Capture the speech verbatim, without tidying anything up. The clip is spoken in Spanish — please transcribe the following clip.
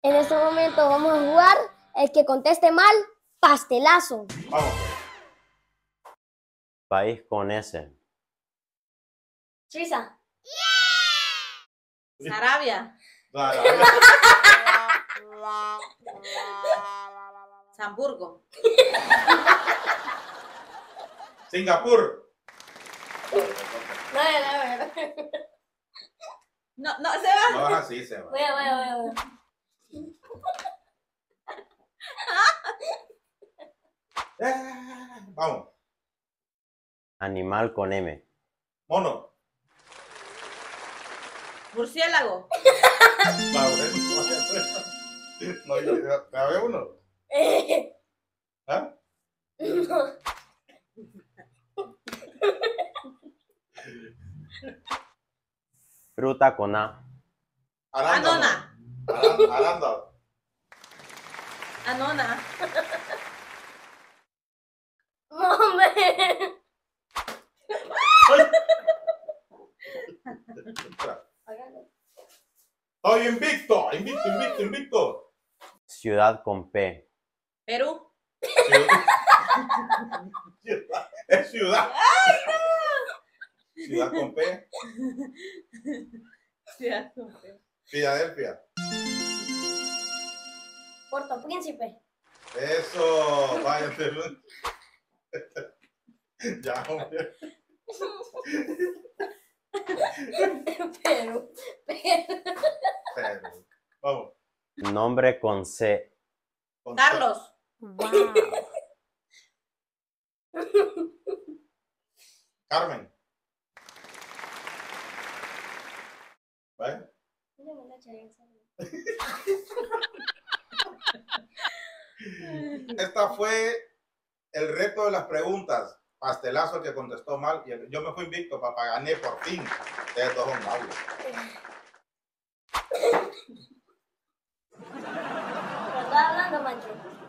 En este momento vamos a jugar el que conteste mal, pastelazo. Vamos. País con S. Suiza. Sarabia. Sarabia. Hamburgo. Singapur. No, no, no. No, no, se va. No es así, se va. Voy a, voy a, voy a, voy a. Eh, vamos. Animal con M. Mono. Murciélago. Vamos, no, yo- yo- ¿me había uno? ¿Ah? No. Fruta con A. Arándano. Anona. Arán- Arándano. Anona. Hombre. Estoy invicto, invicto, invicto, invicto. Ciudad con P. Perú. Ciudad. Es ciudad. Ciudad con P. Ciudad con P. Filadelfia. Puerto Príncipe. Eso, vaya, Perú. Ya, hombre. Perú. Perú. Perú. Vamos. Nombre con C. Con- Carlos. Wow. Carmen. ¿Vale? Esta fue el reto de las preguntas. Pastelazo que contestó mal. Y el- yo me fui invicto, papá. Gané por fin. Ustedes dos son malos. ¿Estás hablando, macho?